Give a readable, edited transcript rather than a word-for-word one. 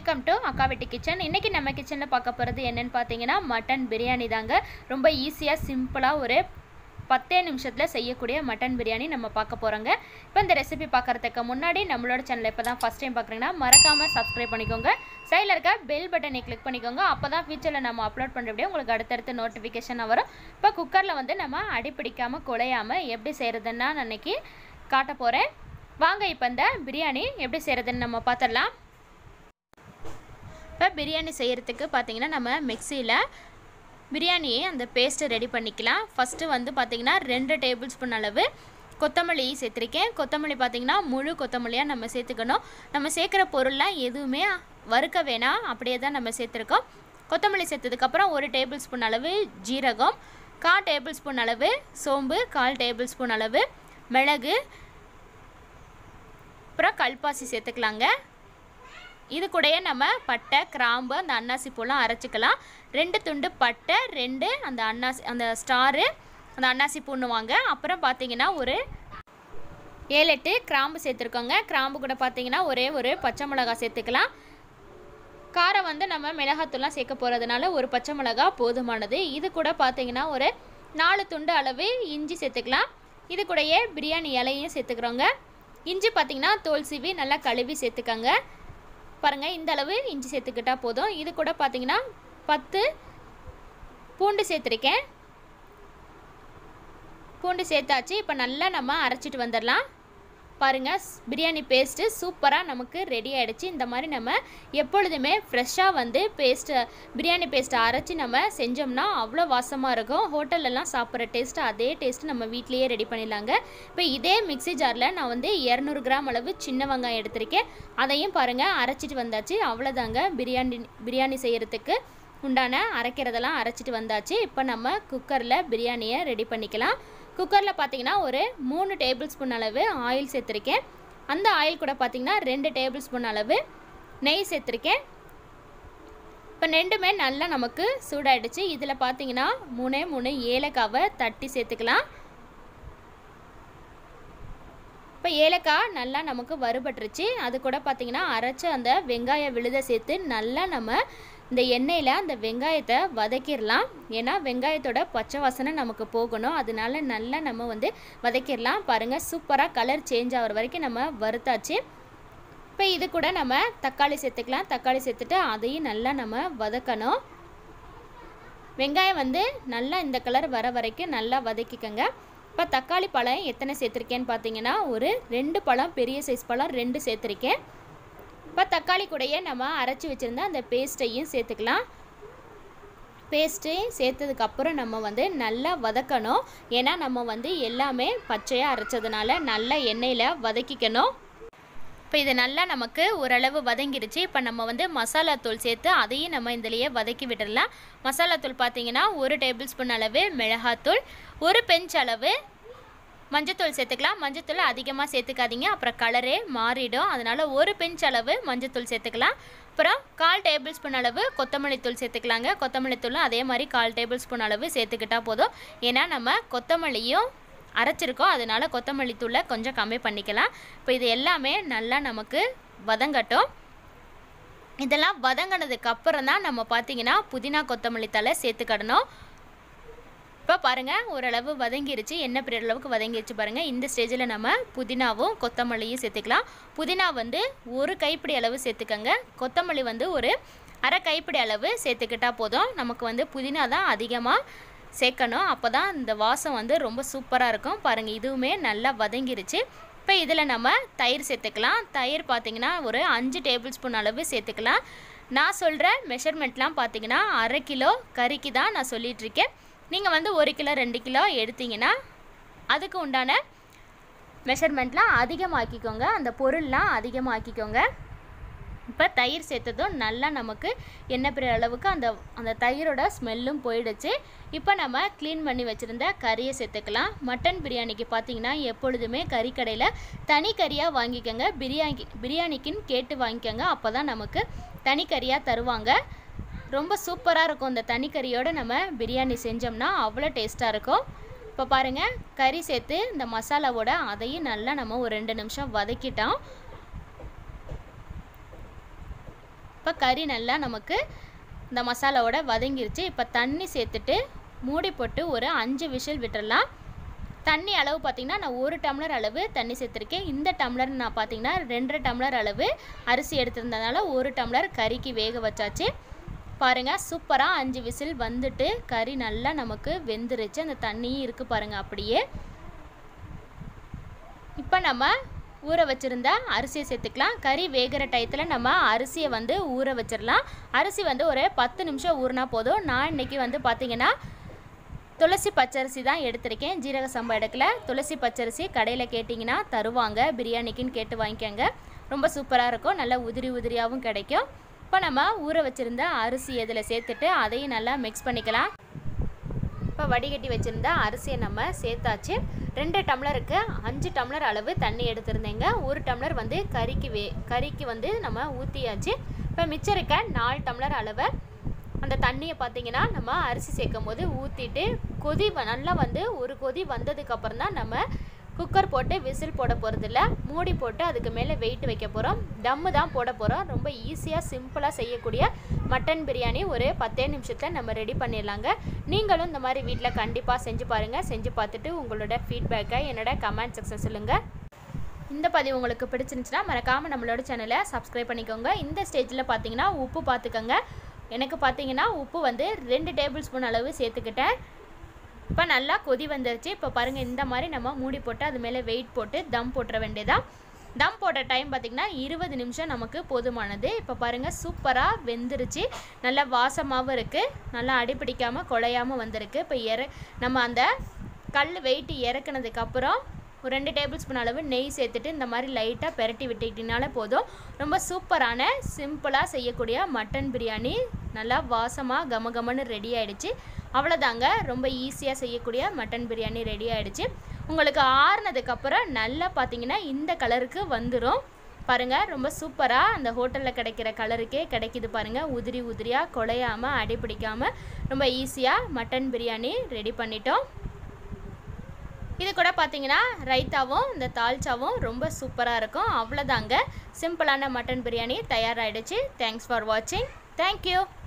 Welcome to அக்கா வீட்டு kitchen. இன்றைக்கி நம்ம கிச்சனில் பார்க்க போகிறது என்னென்னு பார்த்தீங்கன்னா மட்டன் பிரியாணி தாங்க. ரொம்ப ஈஸியாக சிம்பிளாக ஒரு 10 நிமிஷத்தில் செய்யக்கூடிய மட்டன் பிரியாணி நம்ம பார்க்க போகிறோங்க. இப்போ இந்த ரெசிபி பார்க்குறதுக்கு முன்னாடி நம்மளோட சேனலை இப்போ தான் ஃபஸ்ட் டைம் பார்க்குறீங்கன்னா மறக்காமல் சப்ஸ்கிரைப் பண்ணிக்கோங்க. சைடில் இருக்க பெல் பட்டனை கிளிக் பண்ணிக்கோங்க. அப்போ தான் ஃபியூச்சரில் நம்ம அப்லோட் பண்ணுறபடியே உங்களுக்கு அடுத்தடுத்து நோட்டிஃபிகேஷன் வரும். இப்போ குக்கரில் வந்து நம்ம அடிப்பிடிக்காமல் குழையாமல் எப்படி செய்கிறதுன்னா நான் இன்றைக்கி காட்ட போகிறேன். வாங்க இப்போ இந்த பிரியாணி எப்படி செய்கிறதுன்னு நம்ம பார்த்துடலாம். இப்போ பிரியாணி செய்கிறதுக்கு பார்த்திங்கன்னா நம்ம மிக்சியில் பிரியாணியை அந்த பேஸ்ட்டை ரெடி பண்ணிக்கலாம். ஃபஸ்ட்டு வந்து பார்த்திங்கன்னா 2 டேபிள் ஸ்பூன் அளவு கொத்தமல்லி சேர்த்துருக்கேன். கொத்தமல்லி பார்த்திங்கன்னா முழு கொத்தமல்லியாக நம்ம சேர்த்துக்கணும். நம்ம சேர்க்குற பொருள்லாம் எதுவுமே வறுக்க வேணாம், அப்படியே தான் நம்ம சேர்த்துருக்கோம். கொத்தமல்லி சேர்த்ததுக்கப்புறம் 1 டேபிள் ஸ்பூன் அளவு ஜீரகம், 1/4 டேபிள் ஸ்பூன் அளவு சோம்பு, 1/4 டேபிள் ஸ்பூன் அளவு மிளகு, அப்புறம் கல்பாசி சேர்த்துக்கலாங்க. இது கூடயே நம்ம பட்டை, கிராம்பு, அந்த அன்னாசி பூலாம் அரைச்சிக்கலாம். 2 துண்டு பட்டை, 2 அந்த ஸ்டாரு அந்த அன்னாசி பூன்னுவாங்க. அப்புறம் பார்த்திங்கன்னா ஒரு 7-8 கிராம்பு சேர்த்துருக்கோங்க. கிராம்பு கூட பார்த்திங்கன்னா ஒரு பச்சை மிளகா சேர்த்துக்கலாம். காரம் வந்து நம்ம மிளகாத்தூள்லாம் சேர்க்க போகிறதுனால ஒரு பச்சை மிளகா போதுமானது. இது கூட பார்த்திங்கன்னா ஒரு 4 துண்டு அளவு இஞ்சி சேர்த்துக்கலாம். இது கூடயே பிரியாணி இலையும் சேர்த்துக்கிறோங்க. இஞ்சி பார்த்திங்கன்னா தோல் சீவி நல்லா கழுவி சேர்த்துக்கங்க. பாருங்கள், இந்த அளவு இஞ்சி சேர்த்துக்கிட்டால் போதும். இது கூட பார்த்திங்கன்னா 10 பூண்டு சேர்த்துருக்கேன். பூண்டு சேர்த்தாச்சு. இப்போ நல்லா நம்ம அரைச்சிட்டு வந்துடலாம். பாருங்கள், பிரியாணி பேஸ்ட்டு சூப்பராக நமக்கு ரெடி ஆகிடுச்சு. இந்த மாதிரி நம்ம எப்பொழுதுமே ஃப்ரெஷ்ஷாக வந்து பிரியாணி பேஸ்ட்டை அரைச்சி நம்ம செஞ்சோம்னா அவ்வளோ வாசமாக இருக்கும். ஹோட்டல்லலாம் சாப்பிட்ற டேஸ்ட்டு அதே டேஸ்ட்டு நம்ம வீட்லேயே ரெடி பண்ணிடலாங்க. இப்போ இதே மிக்ஸி ஜாரில் நான் வந்து 200 கிராம் அளவு சின்ன வெங்காயம் எடுத்திருக்கேன். அதையும் பாருங்கள் அரைச்சிட்டு வந்தாச்சு. அவ்வளோதாங்க, பிரியாணி செய்கிறதுக்கு உண்டான அரைக்கிறதெல்லாம் அரைச்சிட்டு வந்தாச்சு. இப்போ நம்ம குக்கரில் பிரியாணியை ரெடி பண்ணிக்கலாம். குக்கரில் பார்த்திங்கன்னா ஒரு 3 டேபிள் ஸ்பூன் அளவு ஆயில் சேர்த்துருக்கேன். அந்த ஆயில் கூட பார்த்திங்கன்னா 2 டேபிள் ஸ்பூன் அளவு நெய் சேர்த்துருக்கேன். இப்போ 2மே நல்லா நமக்கு சூடாயிடுச்சு. இதில் பார்த்திங்கன்னா 3 ஏலக்காவை தட்டி சேர்த்துக்கலாம். இப்போ ஏலக்காய் நல்லா நமக்கு வறுபட்டுருச்சு. அது கூட பார்த்திங்கன்னா அரைச்ச அந்த வெங்காய விழுதை சேர்த்து நல்லா நம்ம இந்த எண்ணெயில் அந்த வெங்காயத்தை வதக்கிடலாம். ஏன்னா வெங்காயத்தோட பச்சை வாசனை நமக்கு போகணும். அதனால நல்லா நம்ம வந்து வதக்கிடலாம். பாருங்கள், சூப்பராக கலர் சேஞ்ச் ஆகிற வரைக்கும் நம்ம வறுத்தாச்சு. இப்போ இது கூட நம்ம தக்காளி சேர்த்துக்கலாம். தக்காளி சேர்த்துட்டு அதையும் நல்லா நம்ம வதக்கணும். வெங்காயம் வந்து நல்லா இந்த கலர் வர வரைக்கும் நல்லா வதக்கிக்கங்க. இப்போ தக்காளி பழம் எத்தனை சேர்த்துருக்கேன்னு பார்த்தீங்கன்னா ஒரு 2 பழம், பெரிய சைஸ் பழம் 2 சேர்த்துருக்கேன். இப்போ தக்காளி கூடையே நம்ம அரைச்சி வச்சுருந்தா அந்த பேஸ்ட்டையும் சேர்த்துக்கலாம். பேஸ்ட்டையும் சேர்த்ததுக்கப்புறம் நம்ம வந்து நல்லா வதக்கணும். ஏன்னா நம்ம வந்து எல்லாமே பச்சையாக அரைச்சதுனால நல்லா எண்ணெயில் வதக்கிக்கணும். இப்போ இது நல்லா நமக்கு ஓரளவு வதங்கிடுச்சு. இப்போ நம்ம வந்து மசாலாத்தூள் சேர்த்து அதையும் நம்ம இதிலேயே வதக்கி விட்டுடலாம். மசாலாத்தூள் பார்த்திங்கன்னா 1 டேபிள் ஸ்பூன் அளவு மிளகாத்தூள், 1 பிஞ்ச் அளவு மஞ்சத்தூள் சேர்த்துக்கலாம். மஞ்சத்தூள் அதிகமாக சேர்த்துக்காதீங்க, அப்புறம் கலரே மாறிடும். அதனால் 1 பிஞ்ச் அளவு மஞ்சத்தூள் சேர்த்துக்கலாம். அப்புறம் 1/4 டேபிள் ஸ்பூன் அளவு கொத்தமல்லி தூள் சேர்த்துக்கலாங்க. கொத்தமல்லி தூளும் அதே மாதிரி 1/4 டேபிள் ஸ்பூன் அளவு சேர்த்துக்கிட்டால் போதும். ஏன்னா நம்ம கொத்தமல்லியும் அரைச்சிருக்கோம், அதனால் கொத்தமல்லி தூளை கொஞ்சம் கம்மி பண்ணிக்கலாம். இப்போ இது எல்லாமே நல்லா நமக்கு வதங்கட்டும். இதெல்லாம் வதங்கினதுக்கப்புறம் தான் நம்ம பார்த்திங்கன்னா புதினா கொத்தமல்லி தழை சேர்த்துக்கிடணும். இப்போ பாருங்கள், ஓரளவு வதங்கிருச்சு. எண்ணெய் பிரிகிற அளவுக்கு வதங்கிருச்சு பாருங்கள். இந்த ஸ்டேஜில் நம்ம புதினாவும் கொத்தமல்லியும் சேர்த்துக்கலாம். புதினா வந்து 1 கைப்பிடி அளவு சேர்த்துக்கங்க. கொத்தமல்லி வந்து ஒரு 1/2 கைப்பிடி அளவு சேர்த்துக்கிட்டால் போதும். நமக்கு வந்து புதினா தான் அதிகமாக சேர்க்கணும். அப்போ தான் இந்த வாசம் வந்து ரொம்ப சூப்பராக இருக்கும். பாருங்கள், இதுவுமே நல்லா வதங்கிருச்சு. இப்போ இதில் நம்ம தயிர் சேர்த்துக்கலாம். தயிர் பார்த்திங்கன்னா ஒரு 5 டேபிள் ஸ்பூன் அளவு சேர்த்துக்கலாம். நான் சொல்கிற மெஷர்மெண்ட்லாம் பார்த்திங்கன்னா 1/2 கிலோ கறிக்கு தான் நான் சொல்லிகிட்ருக்கேன். நீங்கள் வந்து 1 கிலோ 2 கிலோ எடுத்திங்கன்னா அதுக்கு உண்டான மெஷர்மெண்ட்லாம் அதிகமாக்கிக்கோங்க, அந்த பொருள்லாம் அதிகமாக்கிக்கோங்க. இப்போ தயிர் சேர்த்ததும் நல்லா நமக்கு எண்ணெய் பிரிகிற அளவுக்கு அந்த தயிரோட ஸ்மெல்லும் போயிடுச்சு. இப்போ நம்ம க்ளீன் பண்ணி வச்சுருந்த கறியை சேர்த்துக்கலாம். மட்டன் பிரியாணிக்கு பார்த்திங்கன்னா எப்பொழுதுமே கறிக்கடையில் தனி கறியாக வாங்கிக்கோங்க. பிரியாணிக்குன்னு கேட்டு வாங்கிக்கோங்க. அப்போ தான் நமக்கு தனி கறியாக தருவாங்க. ரொம்ப சூப்பராக இருக்கும். இந்த தனிக்கறியோடு நம்ம பிரியாணி செஞ்சோம்னா அவ்வளோ டேஸ்ட்டாக இருக்கும். இப்போ பாருங்கள், கறி சேர்த்து இந்த மசாலாவோட அதையும் நல்லா நம்ம ஒரு 2 நிமிஷம் வதக்கிட்டோம். இப்போ கறி நல்லா நமக்கு இந்த மசாலாவோட வதங்கிருச்சு. இப்போ தண்ணி சேர்த்துட்டு மூடி போட்டு ஒரு 5 விசில் விட்டுடலாம். தண்ணி அளவு பார்த்திங்கன்னா நான் 1 டம்ளர் அளவு தண்ணி சேர்த்துருக்கேன். இந்த டம்ளர் நான் பார்த்திங்கன்னா 2.5 டம்ளர் அளவு அரிசி எடுத்திருந்ததுனால 1 டம்ளர் கறிக்கு வேக வச்சாச்சு. பாருங்கள் சூப்பராக 5 விசில் வந்துட்டு கறி நல்லா நமக்கு வெந்துருச்சு. அந்த தண்ணியும் இருக்குது பாருங்கள் அப்படியே. இப்போ நம்ம ஊற வச்சுருந்த அரிசியை சேர்த்துக்கலாம். கறி வேகிற டயத்தில் நம்ம அரிசியை வந்து ஊற வச்சிடலாம். அரிசி வந்து ஒரு 10 நிமிஷம் ஊறினா போதும். நான் இன்றைக்கி வந்து பார்த்திங்கன்னா துளசி பச்சரிசி தான் எடுத்திருக்கேன். ஜீரக சம்பா எடுக்கல. துளசி பச்சரிசி கடையில் கேட்டிங்கன்னா தருவாங்க. பிரியாணிக்குன்னு கேட்டு வாங்கிக்கோங்க. ரொம்ப சூப்பராக இருக்கும். நல்லா உதிரி உதிரியாகவும் கிடைக்கும். இப்போ நம்ம ஊற வச்சுருந்த அரிசி இதில் சேர்த்துட்டு அதையும் நல்லா மிக்ஸ் பண்ணிக்கலாம். இப்போ வடிகட்டி வச்சுருந்த அரிசியை நம்ம சேர்த்தாச்சு. 2 டம்ளருக்கு 5 டம்ளர் அளவு தண்ணி எடுத்திருந்தேங்க. 1 டம்ளர் வந்து கறிக்கு வந்து நம்ம ஊற்றியாச்சு. இப்போ மிச்சம் இருக்க 4 டம்ளர் அளவை அந்த தண்ணியை பார்த்திங்கன்னா நம்ம அரிசி சேர்க்கும் போது ஊற்றிட்டு நல்லா வந்து ஒரு கொதி வந்ததுக்கப்புறம் தான் நம்ம குக்கர் போட்டு விசில் போட போகிறதில்ல. மூடி போட்டு அதுக்கு மேலே வெயிட் வைக்க போகிறோம். தம்மு தான் போட போகிறோம். ரொம்ப ஈஸியாக சிம்பிளாக செய்யக்கூடிய மட்டன் பிரியாணி ஒரு 10 நிமிஷத்தில் நம்ம ரெடி பண்ணிடலாங்க. நீங்களும் இந்த மாதிரி வீட்டில் கண்டிப்பாக செஞ்சு பாருங்கள். செஞ்சு பார்த்துட்டு உங்களோட ஃபீட்பேக்கை என்னோட கமெண்ட் செக்ஷன் சொல்லுங்கள். இந்த பதிவு உங்களுக்கு பிடிச்சிருந்துச்சுன்னா மறக்காமல் நம்மளோட சேனலை சப்ஸ்கிரைப் பண்ணிக்கோங்க. இந்த ஸ்டேஜில் பார்த்தீங்கன்னா உப்பு பார்த்துக்கோங்க. எனக்கு பார்த்தீங்கன்னா உப்பு வந்து 2 டேபிள் ஸ்பூன் அளவு சேர்த்துக்கிட்டேன். இப்போ நல்லா கொதி வந்துருச்சு. இப்போ பாருங்கள் இந்த மாதிரி நம்ம மூடி போட்டு அது மேலே வெயிட் போட்டு தம் போட்டுற வேண்டியதான். தம் போட்ட டைம் பார்த்திங்கன்னா 20 நிமிஷம் நமக்கு போதுமானது. இப்போ பாருங்கள் சூப்பராக வெந்துருச்சு. நல்லா வாசமாகவும் இருக்குது. நல்லா அடிப்பிடிக்காமல் குழையாமல் வந்திருக்கு. இப்போ நம்ம அந்த கல் வெயிட்டு இறக்குனதுக்கப்புறம் ஒரு 2 டேபிள் ஸ்பூன் அளவு நெய் சேர்த்துட்டு இந்த மாதிரி லைட்டாக பெரட்டி விட்டுக்கிட்டினாலே போதும். ரொம்ப சூப்பரான சிம்பிளாக செய்யக்கூடிய மட்டன் பிரியாணி நல்லா வாசமாக கமகமன்னு ரெடி ஆகிடுச்சு. அவ்வளோதாங்க. ரொம்ப ஈஸியாக செய்யக்கூடிய மட்டன் பிரியாணி ரெடி ஆகிடுச்சு. உங்களுக்கு ஆறுனதுக்கப்புறம் நல்லா பார்த்தீங்கன்னா இந்த கலருக்கு வந்துடும். பாருங்கள் ரொம்ப சூப்பராக அந்த ஹோட்டலில் கிடைக்கிற கலருக்கே கிடைக்கிது பாருங்கள். உதிரி உதிரியாக குழையாமல் அடிப்பிடிக்காமல் ரொம்ப ஈஸியாக மட்டன் பிரியாணி ரெடி பண்ணிட்டோம். இது கூட பார்த்தீங்கன்னா ரைத்தாவும் இந்த தால்ச்சாவும் ரொம்ப சூப்பராக இருக்கும். அவ்வளோதாங்க. சிம்பிளான மட்டன் பிரியாணி தயாராகிடுச்சு. தேங்க்ஸ் ஃபார் வாட்சிங். தேங்க்யூ.